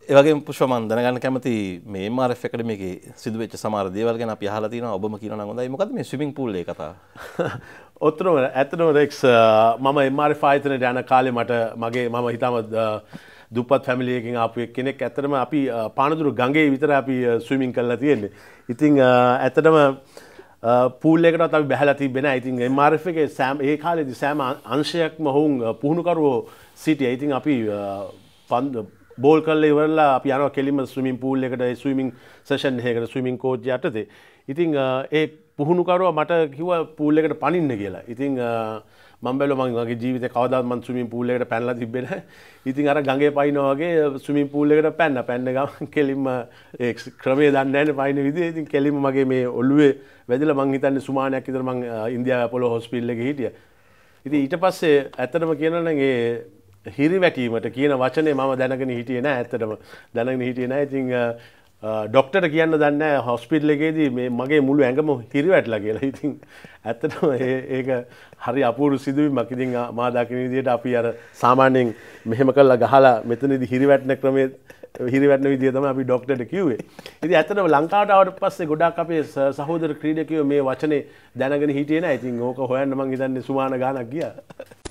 ඒ වගේම පුෂ්ප මම දැනගන්න කැමති මේ MRF ඇකඩමි එකේ සිදුවෙච්ච සමහර දේවල් ගැන අපි අහලා තියෙනවා ඔබම කියනවා නම් හොඳයි මොකද්ද මේ ස්විමින් pool එකේ කතාව? ඔත්තරම ඇත්තටම රෙක්ස් මම MRF ආයතනයට යන කාලේ මම හිතාම දුප්පත් ෆැමිලි එකකින් ආපු කෙනෙක්. ඇත්තටම අපි පානදුරු ගඟේ විතර අපි ස්විමින් කරලා තියෙන්නේ. ඉතින් ඇත්තටම පූල් එකටත් අපි බැහැලා තිබ්බේ නැහැ. ඉතින් MRF එකේ ඒ කාලේදී සෑම අංශයක්ම වුන් පුහුණුකරුවෝ සිටියා. ඉතින් අපි බෝල් කරලා ඉවරලා අපි යනවා කෙලින්ම ස්විමින් පූල් එකට ස්විමින් සෙෂන් එකකට ස්විමින් කෝච් යටතේ. ඉතින් ඒ පුහුණුකරුවා මට කිව්වා පූල් එකට පනින්න කියලා. ඉතින් මම බැලුවා මගේ ජීවිතේ කවදාවත් මම ස්විමින් පූල් එකට පැනලා තිබ්බේ නැහැ. ඉතින් අර ගඟේ පයින්නවා වගේ ස්විමින් පූල් එකට පැන්න ගමන් කෙලින්ම ඒ ක්‍රමයේ දන්නේ නැහැ පයින්න විදිය. ඉතින් කෙලින්ම මගේ මේ ඔළුවේ වැදිලා මං හිතන්නේ සුමානයක් විතර මං ඉන්දියාවේ අපොලෝ හොස්පිටල් එකේ හිටියා. ඉතින් ඊට පස්සේ ඇත්තටම කියනවා නම් ඒ හිරිවැටීමට කියන වචනේ මම දැනගෙන හිටියේ නැහැ. ඇත්තටම දැනගෙන හිටියේ නැහැ. ඉතින් ඩොක්ටර්ට කියන්න දන්නේ නැහැ හොස්පිටල් එකේදී මේ මගේ මුළු ඇඟම හිරිවැටලා කියලා. ඉතින් ඇත්තටම ඒක හරි අපූර්ව සිදුවීමක්. ඉතින් මා දකින විදිහට අපි අර සාමාන්‍යයෙන් මෙහෙම කරලා ගහලා මෙතනදී හිරිවැටෙන ක්‍රමයේ හිරිවැටෙන විදිය තමයි අපි ඩොක්ටර්ට කිව්වේ. ඉතින් ඇත්තටම ලංකාවට ආවට පස්සේ ගොඩක් අපේ සහෝදර ක්‍රීඩකයෝ මේ වචනේ දැනගෙන හිටියේ නැහැ. ඉතින් ඕක හොයන්න මං හිතන්නේ සුමාන ගානක් ගියා.